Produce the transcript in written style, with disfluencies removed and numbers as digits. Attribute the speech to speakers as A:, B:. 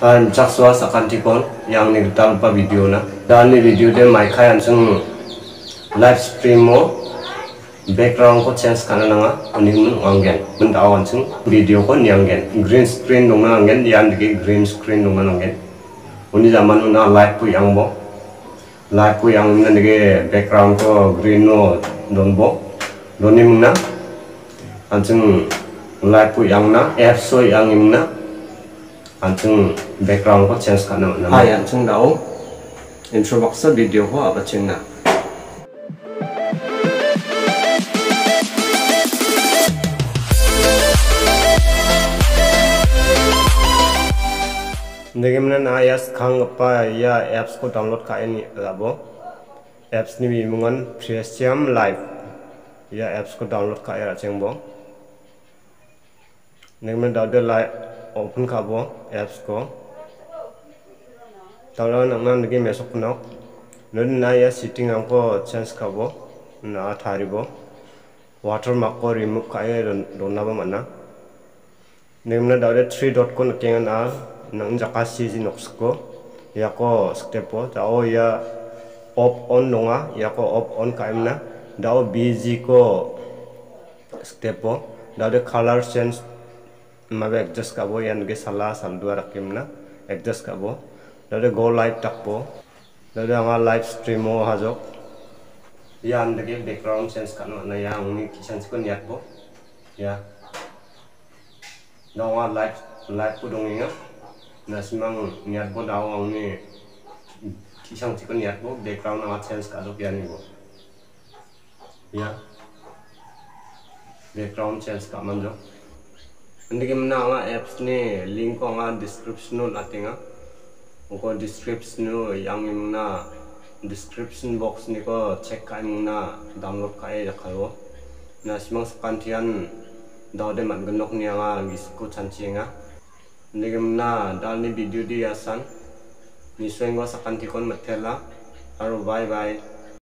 A: Jaksua sakantikon yang ni talpa video na dan ni video de maikai ansung live stream mo background ko change kana nga unimun anggen mendaw ansung video ko nyanggen green screen dong anggen yan de green screen dong anggen uni zaman na live pu yang bo live pu yang na de background ko green no don bo doni muna ansung live pu yang na apps so yang imna ansung background ko change kana na hai ansung daw introduction video ko apa chingna negimna na yas khang pa ya apps ko download ka ini labo apps ni bimungan presiam live ya apps ko download ka ya chengbo negimna daw de live open kabo apps ko tawla nangna ngi mesok nok nun na ya setting angko change kabo na tharibo watermark ko remove ka ya donna ba mana nemna dawde 3 dot ko nakenga na nang jakasi jinoksko ya ko step po tao ya off on nonga ya ko off on kaimna dao bg ko step po dawde color change mabe adjust kabo yan ge sala saldua rakimna adjust kabo dade go live takpo dade anga live stream mo hajok yan de background change kanu na yang ni change ko niat po ya dawa live ko donginga na simang niat po daw ang ni kisang ko niat po background anga change kadok yan ni po ya background change ka manjo Hindi na nga apps ni link ko nga description no natin nga ko description no yang na description box ni ko check kayo na download kayo kayo na simang sakantian daw de manganok niya nga gisko chanchi nga hindi na dal ni video di asan ni sueng ko sakantikon MiTeLa aro bye bye